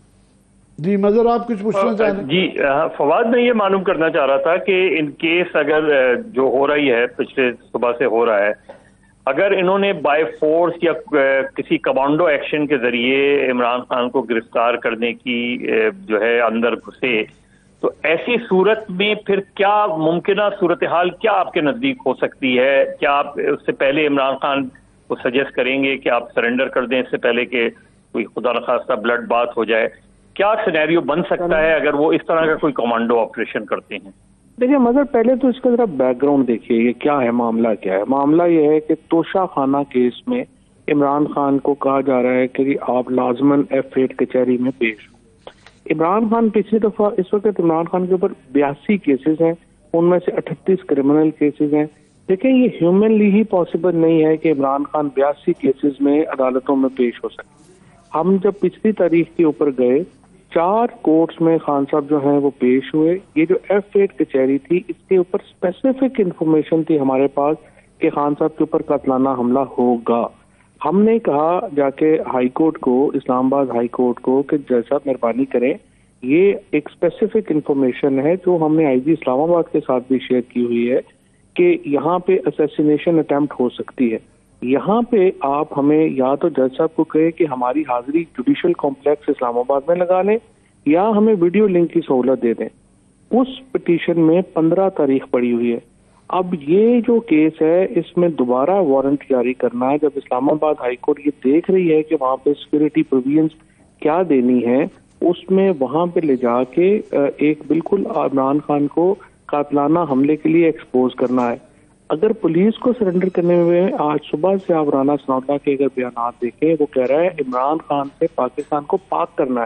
जी मज़हर, आप कुछ पूछना चाह रहे हैं? जी फवाद, मैं ये मालूम करना चाह रहा था कि इन केस अगर जो हो रही है पिछले सुबह से हो रहा है, अगर इन्होंने बाय फोर्स या किसी कमांडो एक्शन के जरिए इमरान खान को गिरफ्तार करने की जो है अंदर घुसे, तो ऐसी सूरत में फिर क्या मुमकिन सूरत हाल क्या आपके नजदीक हो सकती है? क्या आप उससे पहले इमरान खान को सजेस्ट करेंगे कि आप सरेंडर कर दें इससे पहले कि कोई खुदा न खास्ता ब्लड बात हो जाए? क्या सिनेरियो बन सकता है अगर वो इस तरह का कोई कमांडो ऑपरेशन करते हैं? देखिए मगर पहले तो इसका जरा बैकग्राउंड देखिए, ये क्या है, मामला क्या है। मामला ये है कि तोशा खाना केस में इमरान खान को कहा जा रहा है कि आप लाजमन एफ एट कचहरी में पेश हो। इमरान खान पिछली दफा, इस वक्त इमरान खान के ऊपर बयासी केसेस हैं, उनमें से अठतीस क्रिमिनल केसेस हैं। देखिए ये ह्यूमनली ही पॉसिबल नहीं है कि इमरान खान बयासी केसेस में अदालतों में पेश हो सके। हम जब पिछली तारीख के ऊपर गए, चार कोर्ट्स में खान साहब जो हैं वो पेश हुए। ये जो एफ एट कचहरी थी, इसके ऊपर स्पेसिफिक इंफॉर्मेशन थी हमारे पास कि खान साहब के ऊपर कातलाना हमला होगा। हमने कहा जाके हाई कोर्ट को, इस्लामाबाद हाई कोर्ट को, कि जज साहब मेहरबानी करें, ये एक स्पेसिफिक इंफॉर्मेशन है जो हमने आई जी इस्लामाबाद के साथ भी शेयर की हुई है कि यहाँ पे असैसिनेशन अटेम्प्ट हो सकती है। यहाँ पे आप हमें या तो जज साहब को कहे कि हमारी हाजिरी जुडिशल कॉम्प्लेक्स इस्लामाबाद में लगा लें, या हमें वीडियो लिंक की सहूलत दे दें। उस पिटीशन में पंद्रह तारीख पड़ी हुई है। अब ये जो केस है इसमें दोबारा वारंट जारी करना है। जब इस्लामाबाद हाई कोर्ट ये देख रही है कि वहाँ पे सिक्योरिटी प्रोविजंस क्या देनी है, उसमें वहाँ पे ले जाके एक बिल्कुल इमरान खान को कातलाना हमले के लिए एक्सपोज करना है। अगर पुलिस को सरेंडर करने में, आज सुबह से आप राना सनाउल्लाह के अगर बयान देखें, वो कह रहा है इमरान खान से पाकिस्तान को पाक करना है।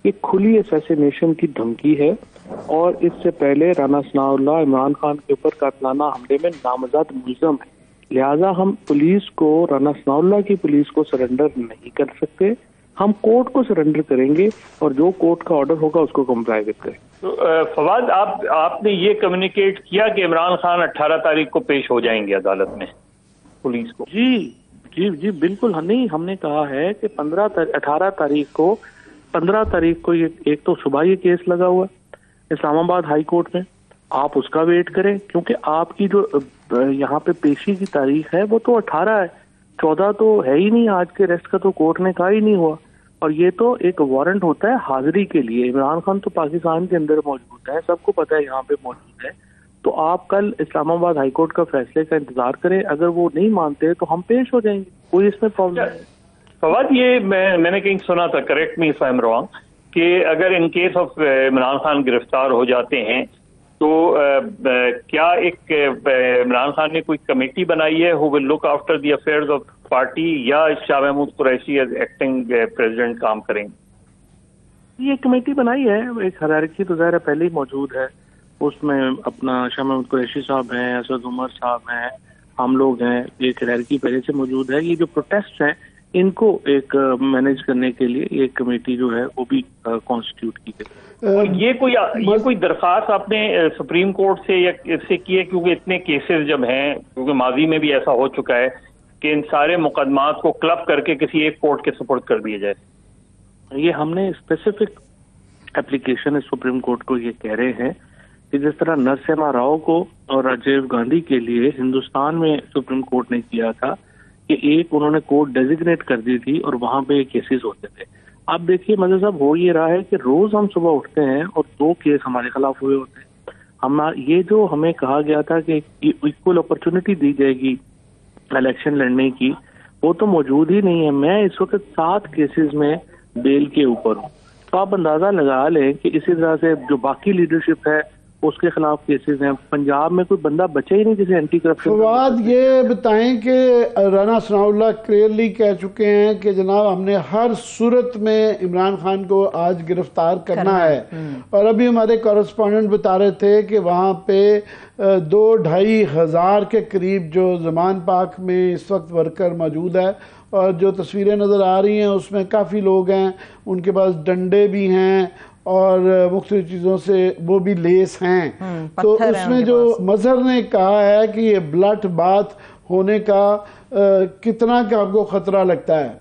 ये खुली असैसिनेशन की धमकी है और इससे पहले राना सनाउल्लाह इमरान खान के ऊपर कातलाना हमले में नामजद मुलजम है। लिहाजा हम पुलिस को, राना सनाउल्लाह की पुलिस को सरेंडर नहीं कर सकते। हम कोर्ट को सरेंडर करेंगे और जो कोर्ट का ऑर्डर होगा उसको कंप्लाई करें। तो फवाद, आप आपने ये कम्युनिकेट किया कि इमरान खान अठारह तारीख को पेश हो जाएंगे अदालत में पुलिस को? जी जी जी बिल्कुल नहीं, हमने कहा है कि पंद्रह अठारह तारीख को पंद्रह तारीख को ये एक तो सुबह ये केस लगा हुआ इस्लामाबाद हाई कोर्ट में, आप उसका वेट करें क्योंकि आपकी जो यहाँ पे पेशी की तारीख है वो तो अठारह है, चौदह तो है ही नहीं। आज के रेस्ट का तो कोर्ट ने कहा ही नहीं हुआ और ये तो एक वारंट होता है हाजिरी के लिए। इमरान खान तो पाकिस्तान के अंदर मौजूद है, सबको पता है यहाँ पे मौजूद है। तो आप कल इस्लामाबाद हाई कोर्ट का फैसले का इंतजार करें, अगर वो नहीं मानते तो हम पेश हो जाएंगे, कोई इसमें प्रॉब्लम नहीं। फवाद, ये मैं मैंने कहीं सुना था, correct me if I am wrong, कि अगर in case of Imran Khan गिरफ्तार हो जाते हैं तो आ, क्या एक इमरान खान ने कोई कमेटी बनाई है who will look after the affairs of party, या Shah Mahmood Qureshi as acting president काम करेंगे? ये कमेटी बनाई है, एक हायरार्की तो ज़ाहिर पहले ही मौजूद है, उसमें अपना शाह महमूद कुरैशी साहब हैं, असद उमर साहब हैं, हम लोग हैं, एक हायरार्की पहले से मौजूद है। ये जो प्रोटेस्ट हैं इनको एक मैनेज करने के लिए ये कमेटी जो है वो भी कॉन्स्टिट्यूट की गई। ये कोई ये कोई दरखास्त आपने सुप्रीम कोर्ट से या इससे की है? क्योंकि इतने केसेस जब हैं, क्योंकि माजी में भी ऐसा हो चुका है कि इन सारे मुकदमात को क्लब करके किसी एक कोर्ट के सुपुर्द कर दिए जाए। ये हमने स्पेसिफिक एप्लीकेशन सुप्रीम कोर्ट को ये कह रहे हैं कि जिस तरह नरसिम्हा राव को और राजीव गांधी के लिए हिंदुस्तान में सुप्रीम कोर्ट ने किया था कि एक उन्होंने कोर्ट डेजिग्नेट कर दी थी और वहां पे केसेस होते थे। अब देखिए मज़े साहब, हो ये रहा है कि रोज हम सुबह उठते हैं और दो केस हमारे खिलाफ हुए होते हैं। हम ये जो हमें कहा गया था कि इक्वल अपॉर्चुनिटी दी जाएगी इलेक्शन लड़ने की, वो तो मौजूद ही नहीं है। मैं इस वक्त सात केसेस में बेल के ऊपर हूँ, तो आप अंदाजा लगा लें कि इसी तरह से जो बाकी लीडरशिप है उसके खिलाफ केसेस हैं। पंजाब में कोई बंदा बचे ही नहीं जिसे एंटी करप्शन। फवाद, ये बताएं कि राना सनाउल्लाह क्लियरली कह चुके हैं कि जनाब हमने हर सूरत में इमरान खान को आज गिरफ्तार करना, करना है। और अभी हमारे कॉरेस्पॉन्डेंट बता रहे थे कि वहाँ पे दो ढाई हजार के करीब जो जमान पाक में इस वक्त वर्कर मौजूद है, और जो तस्वीरें नज़र आ रही हैं उसमें काफ़ी लोग हैं, उनके पास डंडे भी हैं और मुख्तलिफ चीज़ों से वो भी लेस हैं। तो उसमें जो मजहर ने कहा है कि ये ब्लड बाथ होने का आ, कितना का आपको खतरा लगता है?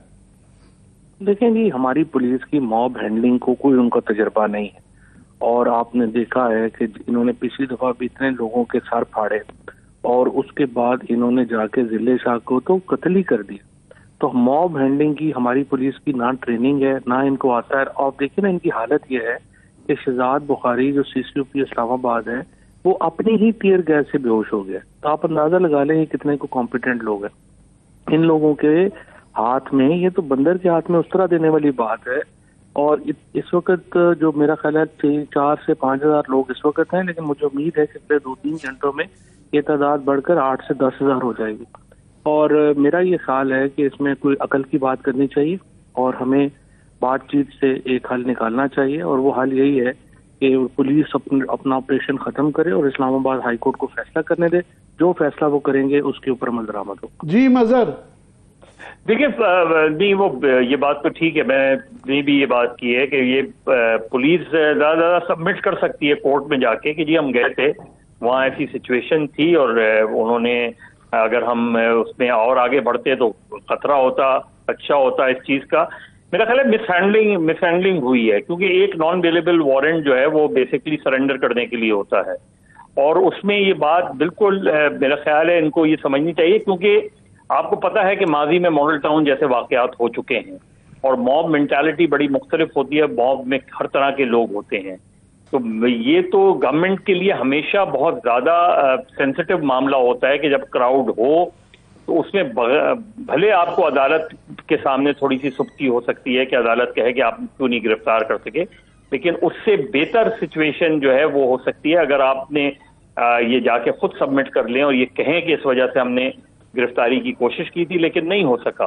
देखें जी, हमारी पुलिस की मॉब हैंडलिंग को कोई उनका तजर्बा नहीं है और आपने देखा है कि इन्होंने पिछली दफा भी इतने लोगों के सर फाड़े और उसके बाद इन्होंने जाके जिले शाह को तो कत्ल ही कर दिया। तो मॉब हैंडलिंग की हमारी पुलिस की ना ट्रेनिंग है ना इनको आता है। और देखिए ना, इनकी हालत ये है कि शहजाद बुखारी जो सीसीपी इस्लामाबाद है वो अपनी ही टीयर गैस से बेहोश हो गया। तो आप अंदाजा लगा लें कितने को कॉम्पिटेंट लोग हैं। इन लोगों के हाथ में, ये तो बंदर के हाथ में उस तरह देने वाली बात है। और इस वक्त जो मेरा ख्याल है चार से पाँच हजार लोग इस वक्त हैं, लेकिन मुझे उम्मीद है कि पिछले दो तीन घंटों में ये तादाद बढ़कर आठ से दस हजार हो जाएगी। और मेरा ये ख्याल है कि इसमें कोई अकल की बात करनी चाहिए और हमें बातचीत से एक हल निकालना चाहिए, और वो हल यही है कि पुलिस अपना अपना ऑपरेशन खत्म करे और इस्लामाबाद हाई कोर्ट को फैसला करने दे। जो फैसला वो करेंगे उसके ऊपर अमल दरामद हो। जी मजहर, देखिए नहीं, वो ये बात तो ठीक है, मैंने भी ये बात की है कि ये पुलिस ज़्यादा ज़्यादा सबमिट कर सकती है कोर्ट में जाके कि जी हम गए थे, वहाँ ऐसी सिचुएशन थी और उन्होंने, अगर हम उसमें और आगे बढ़ते तो खतरा होता, अच्छा होता इस चीज़ का। मेरा ख्याल है मिसहैंडलिंग मिसहैंडलिंग हुई है, क्योंकि एक नॉन अवेलेबल वारंट जो है वो बेसिकली सरेंडर करने के लिए होता है, और उसमें ये बात बिल्कुल मेरा ख्याल है इनको ये समझनी चाहिए, क्योंकि आपको पता है कि माजी में मॉडल टाउन जैसे वाकयात हो चुके हैं और मॉब मेंटालिटी बड़ी मुख्तलिफ होती है, मॉब में हर तरह के लोग होते हैं। तो ये तो गवर्नमेंट के लिए हमेशा बहुत ज़्यादा सेंसिटिव मामला होता है कि जब क्राउड हो तो उसमें भले आपको अदालत के सामने थोड़ी सी सुस्ती हो सकती है कि अदालत कहे कि आप क्यों नहीं गिरफ्तार कर सके, लेकिन उससे बेहतर सिचुएशन जो है वो हो सकती है अगर आपने ये जाके खुद सबमिट कर लें और ये कहें कि इस वजह से हमने गिरफ्तारी की कोशिश की थी लेकिन नहीं हो सका।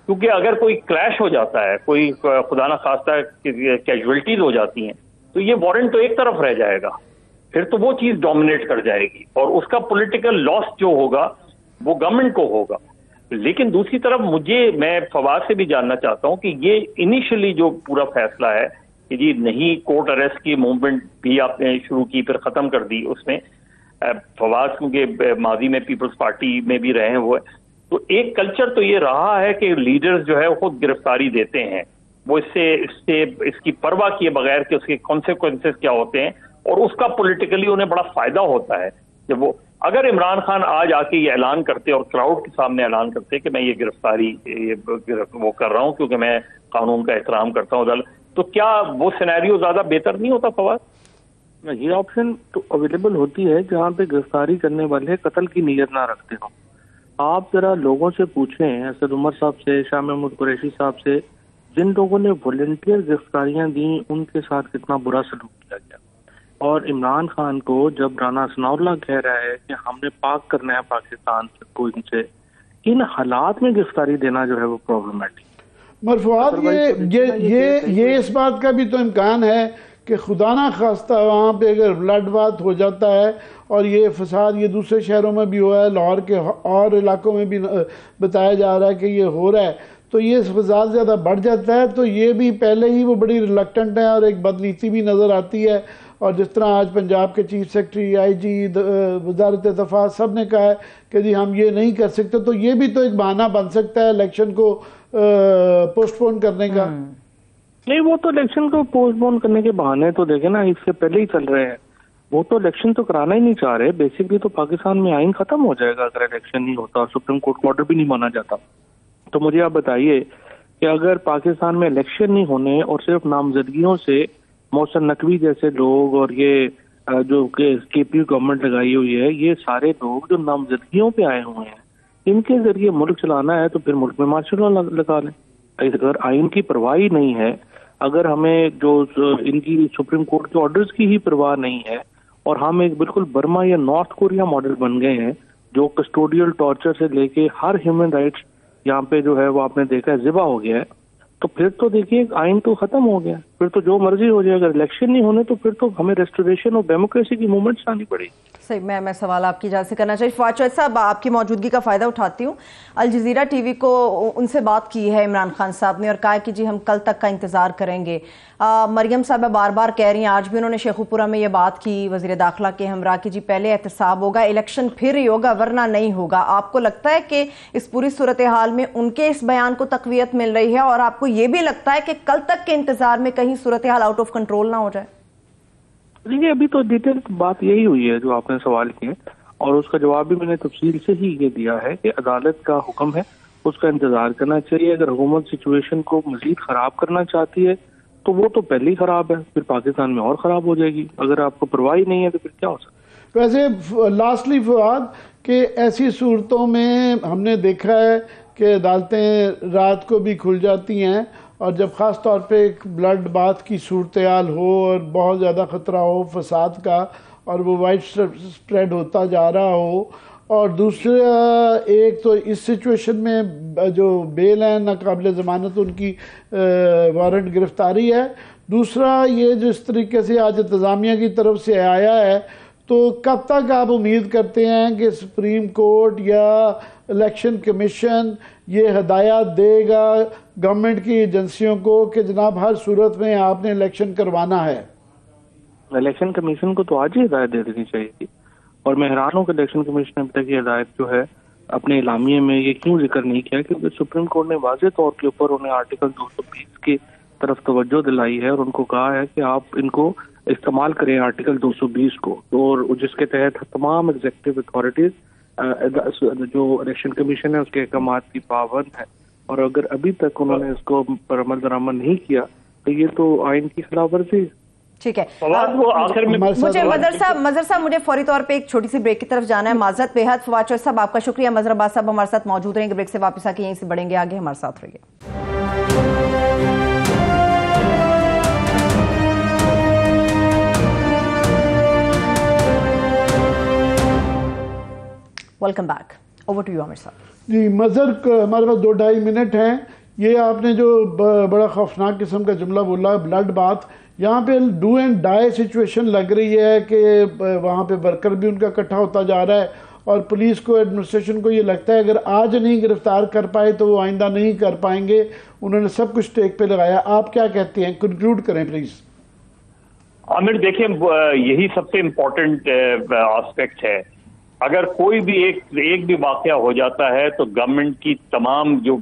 क्योंकि अगर कोई क्लैश हो जाता है, कोई खुदा ना खास्ता कैजुअलिटीज हो जाती हैं, तो ये वारंट तो एक तरफ रह जाएगा, फिर तो वो चीज डोमिनेट कर जाएगी और उसका पॉलिटिकल लॉस जो होगा वो गवर्नमेंट को होगा। लेकिन दूसरी तरफ मुझे, मैं फवाद से भी जानना चाहता हूं कि ये इनिशियली जो पूरा फैसला है कि जी नहीं, कोर्ट अरेस्ट की मूवमेंट भी आपने शुरू की फिर खत्म कर दी, उसमें फवाद क्योंकि माजी में पीपल्स पार्टी में भी रहे हुए, तो एक कल्चर तो ये रहा है कि लीडर्स जो है वो खुद गिरफ्तारी देते हैं, वो इससे इससे इसकी परवाह किए बगैर कि उसके कॉन्सिक्वेंसेस क्या होते हैं, और उसका पॉलिटिकली उन्हें बड़ा फायदा होता है जब वो, अगर इमरान खान आज आके ये ऐलान करते और क्राउड के सामने ऐलान करते कि मैं ये गिरफ्तारी ये वो कर रहा हूं क्योंकि मैं कानून का एहतराम करता हूं, तो क्या वो सिनेरियो ज्यादा बेहतर नहीं होता फवाद? ये ऑप्शन तो अवेलेबल होती है जहाँ पे गिरफ्तारी करने वाले कत्ल की नीयत ना रखते हो। आप जरा लोगों से पूछें, असद उमर साहब से, शाह महमूद कुरैशी साहब से, जिन लोगों ने वॉलंटियर गिरफ्तारियां दी उनके साथ कितना बुरा सलूक किया गया। और इमरान खान को जब राना सनाउल्लाह कह रहा है कि हमने पाक करना है पाकिस्तान को इनसे, इन हालात में गिरफ्तारी देना जो है वो प्रॉब्लमेटिक। मरफूआत ये ये ये ये इस बात का भी तो इम्कान है कि खुदा ना खास्ता वहाँ पे अगर ब्लड बात हो जाता है और ये फसाद ये दूसरे शहरों में भी हुआ है, लाहौर के और इलाकों में भी बताया जा रहा है कि ये हो रहा है, तो ये फसाद ज़्यादा बढ़ जाता है, तो ये भी पहले ही वो बड़ी रिलक्टेंट है और एक बदनीति भी नज़र आती है। और जिस तरह आज पंजाब के चीफ सेक्रेटरी, आई जी, वजारत दफा सब ने कहा है कि जी हम ये नहीं कर सकते, तो ये भी तो एक बहाना बन सकता है इलेक्शन को पोस्टपोन करने का। नहीं, वो तो इलेक्शन को पोस्टपोन करने के बहाने तो देखे ना इससे पहले ही चल रहे हैं। वो तो इलेक्शन तो कराना ही नहीं चाह रहे। बेसिकली तो पाकिस्तान में आइन खत्म हो जाएगा अगर इलेक्शन नहीं होता और सुप्रीम कोर्ट का ऑर्डर भी नहीं माना जाता। तो मुझे आप बताइए कि अगर पाकिस्तान में इलेक्शन नहीं होने और सिर्फ नामजदगियों से मोहसिन नकवी जैसे लोग और ये जो के पी गवर्नमेंट लगाई हुई है, ये सारे लोग जो नामजदगियों पे आए हुए हैं, इनके जरिए मुल्क चलाना है तो फिर मुल्क में मार्शल लॉ लगा लें। अगर आइन की परवाह ही नहीं है, अगर हमें जो इनकी सुप्रीम कोर्ट के ऑर्डर्स की ही परवाह नहीं है और हम एक बिल्कुल बर्मा या नॉर्थ कोरिया मॉडल बन गए हैं जो कस्टोडियल टॉर्चर से लेके हर ह्यूमन राइट्स यहाँ पे जो है वो आपने देखा है जिबा हो गया है, तो फिर तो देखिए आइन तो खत्म हो गया, फिर तो जो मर्जी हो जाए। अगर इलेक्शन नहीं होने तो फिर तो हमें रेस्टोरेशन और डेमोक्रेसी की मूवमेंट्स आनी पड़ेगी। सही, मैं मैं सवाल आपकी इजाज़त से करना चाहिए। फवाद साहब, आपकी मौजूदगी का फ़ायदा उठाती हूँ। अल जज़ीरा टीवी को उनसे बात की है इमरान खान साहब ने और कहा कि जी हम कल तक का इंतज़ार करेंगे। आ, मरियम साहब बार बार कह रही हैं, आज भी उन्होंने शेखुपुरा में ये बात की वज़ीर दाखिला के हमरा कि जी पहले एहतसाब होगा, इलेक्शन फिर ही होगा वरना नहीं होगा। आपको लगता है कि इस पूरी सूरत हाल में उनके इस बयान को तक़वियत मिल रही है और आपको ये भी लगता है कि कल तक के इंतजार में कहीं सूरत हाल आउट ऑफ कंट्रोल ना हो जाए? देखिए, अभी तो डिटेल बात यही हुई है जो आपने सवाल किए और उसका जवाब भी मैंने तफसील से ही ये दिया है कि अदालत का हुक्म है, उसका इंतजार करना चाहिए। अगर हुकूमत सिचुएशन को मजीद खराब करना चाहती है तो वो तो पहले ही खराब है, फिर पाकिस्तान में और खराब हो जाएगी। अगर आपको परवाह ही नहीं है तो फिर क्या हो सकता है। वैसे लास्टली फवाद कि ऐसी सूरतों में हमने देखा है कि अदालतें रात को भी खुल जाती हैं और जब ख़ास तौर पे एक ब्लड बाथ की सूरत हाल हो और बहुत ज़्यादा ख़तरा हो फसाद का और वो वाइड स्प्रेड होता जा रहा हो, और दूसरा एक तो इस सिचुएशन में जो बेल है नाकाबिल ज़मानत उनकी वारंट गिरफ्तारी है, दूसरा ये जो इस तरीके से आज इंतज़ामिया की तरफ से आया है, तो कब तक आप उम्मीद करते हैं कि सुप्रीम कोर्ट या इलेक्शन कमीशन ये हदायत देगा गवर्नमेंट की एजेंसियों को कि जनाब हर सूरत में आपने इलेक्शन करवाना है? इलेक्शन कमीशन को तो आज ही हदायत दे देनी चाहिए थी और मैं हैरान हूँ कि इलेक्शन कमीशन ने अब तक ये हदायत जो है अपने इलामिये में ये क्यों जिक्र नहीं किया, क्योंकि सुप्रीम कोर्ट ने वाज़ेह तौर के ऊपर उन्हें आर्टिकल दो सौ बीस की तरफ तवज्जो दिलाई है और उनको कहा है कि आप इनको इस्तेमाल करें आर्टिकल दो सौ बीस को, तो जिसके तहत तमाम एग्जीक्यूटिव अथॉरिटीज जो इलेक्शन कमीशन है उसके अहकाम की पाबंद है। और अगर अभी तक उन्होंने इसको पर अमल दरामद नहीं किया तो ये तो आइन की खिलाफ वर्जी। ठीक है, वो आखिर में मुझे मजर साहब मजर साहब मुझे फौरी तौर पे एक छोटी सी ब्रेक की तरफ जाना है, माजरत बेहद। फवाद चौधरी साहब आपका शुक्रिया, मजर अब्बास साहब हमारे साथ मौजूद रहेंगे, ब्रेक से वापस आके यहीं से बढ़ेंगे आगे, हमारे साथ रहिए। Welcome back. Over to you Aamir साहब। जी मजहर, हमारे पास दो ढाई मिनट हैं। ये आपने जो बड़ा खौफनाक किस्म का जुमला बोला, ब्लड बाथ, यहाँ पे डू एंड डाई सिचुएशन लग रही है कि वहाँ पे वर्कर भी उनका इकट्ठा होता जा रहा है और पुलिस को, एडमिनिस्ट्रेशन को ये लगता है अगर आज नहीं गिरफ्तार कर पाए तो वो आइंदा नहीं कर पाएंगे। उन्होंने सब कुछ टेक पे लगाया। आप क्या कहते हैं, कंक्लूड करें प्लीज। आमिर देखिए, यही सबसे इम्पोर्टेंट एस्पेक्ट है। अगर कोई भी एक एक भी वाकया हो जाता है तो गवर्नमेंट की तमाम जो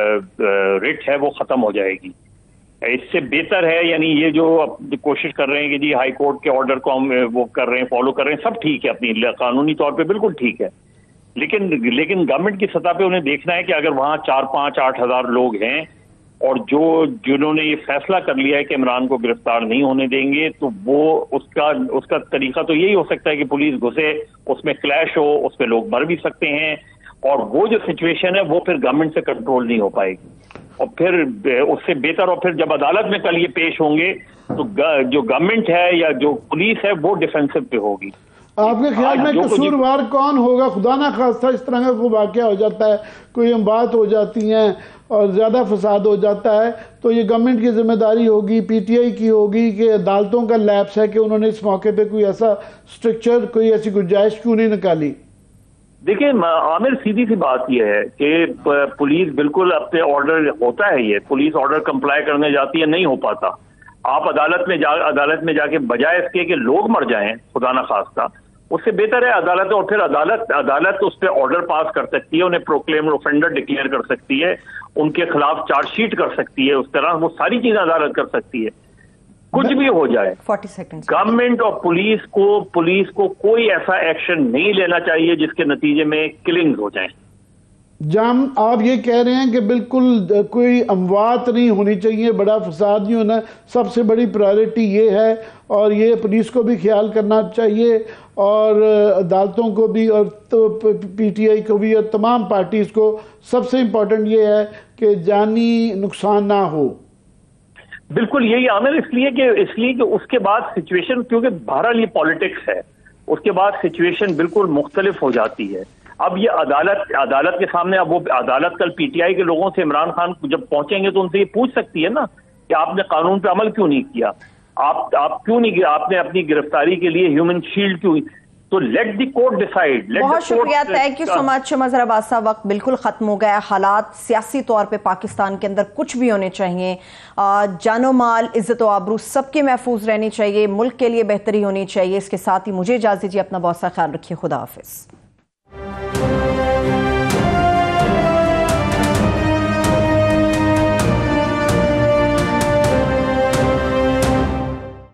रिट है वो खत्म हो जाएगी। इससे बेहतर है, यानी ये जो कोशिश कर रहे हैं कि जी हाई कोर्ट के ऑर्डर को हम वो कर रहे हैं, फॉलो कर रहे हैं, सब ठीक है, अपनी कानूनी तौर पे बिल्कुल ठीक है, लेकिन लेकिन गवर्नमेंट की सतह पे उन्हें देखना है कि अगर वहां चार पांच आठ हजार लोग हैं और जो जिन्होंने ये फैसला कर लिया है कि इमरान को गिरफ्तार नहीं होने देंगे, तो वो उसका उसका तरीका तो यही हो सकता है कि पुलिस घुसे, उसमें क्लैश हो, उसमें लोग मर भी सकते हैं और वो जो सिचुएशन है वो फिर गवर्नमेंट से कंट्रोल नहीं हो पाएगी। और फिर उससे बेहतर, और फिर जब अदालत में कल ये पेश होंगे तो जो गवर्नमेंट है या जो पुलिस है वो डिफेंसिव पे होगी। आपके ख्याल में कसूरवार कौन होगा? खुदा ना खास्ता इस तरह का कोई वाकया हो जाता है, कोई बात हो जाती है और ज्यादा फसाद हो जाता है, तो ये गवर्नमेंट की जिम्मेदारी होगी, पीटीआई की होगी कि अदालतों का लैप्स है कि उन्होंने इस मौके पे कोई ऐसा स्ट्रक्चर, कोई ऐसी गुंजाइश क्यों नहीं निकाली? देखिए आमिर, सीधी सी बात यह है कि पुलिस बिल्कुल अपने ऑर्डर, होता है ये, पुलिस ऑर्डर कंप्लाई करने जाती है, नहीं हो पाता। आप अदालत में जा अदालत में जाके बजाय इसके कि लोग मर जाएं, खुदा ना खास्ता, उससे बेहतर है अदालत, और फिर अदालत अदालत उस पर ऑर्डर पास कर सकती है, उन्हें प्रोक्लेम ऑफेंडर डिक्लेयर कर सकती है, उनके खिलाफ चार्जशीट कर सकती है, उस तरह वो सारी चीजें अदालत कर सकती है। कुछ भी हो जाए, गवर्नमेंट और पुलिस को पुलिस को कोई ऐसा एक्शन नहीं लेना चाहिए जिसके नतीजे में किलिंग्स हो जाएं। जाम, आप ये कह रहे हैं कि बिल्कुल कोई अमवात नहीं होनी चाहिए, बड़ा फसाद नहीं होना, सबसे बड़ी प्रायोरिटी ये है और ये पुलिस को भी ख्याल करना चाहिए और अदालतों को भी और तो पीटीआई को भी और तमाम पार्टीज को सबसे इम्पोर्टेंट ये है कि जानी नुकसान ना हो। बिल्कुल यही आमिर, इसलिए कि इसलिए कि उसके बाद सिचुएशन, क्योंकि बहरहाल ये पॉलिटिक्स है, उसके बाद सिचुएशन बिल्कुल मुख्तलिफ हो जाती है। अब ये अदालत अदालत के सामने, अब वो अदालत कल पीटीआई के लोगों से इमरान खान जब पहुंचेंगे तो उनसे ये पूछ सकती है ना कि आपने कानून पे अमल क्यों नहीं किया, आप आप क्यों नहीं, आपने अपनी गिरफ्तारी के लिए ह्यूमन शील्ड क्यों, तो लेट द कोर्ट डिसाइड। बहुत शुक्रिया, thank you so much Mazhar Abbas साहब। वक्त बिल्कुल खत्म हो गया। हालात सियासी तौर पे पाकिस्तान के अंदर कुछ भी होने चाहिए, जानो माल, इज्जत व आबरू सबके महफूज रहनी चाहिए, मुल्क के लिए बेहतरी होनी चाहिए। इसके साथ ही मुझे इजाजत दीजिए, अपना बहुत सा ख्याल रखिए, खुदा हाफिज।